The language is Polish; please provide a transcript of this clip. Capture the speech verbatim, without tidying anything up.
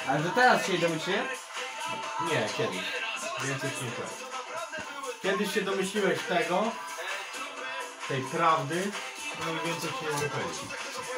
Ale to teraz się domyśliłem? Nie, kiedyś. Więcej ci nie powiem. Kiedyś się domyśliłeś tego, tej prawdy, no i więcej ci nie mogę powiedzieć.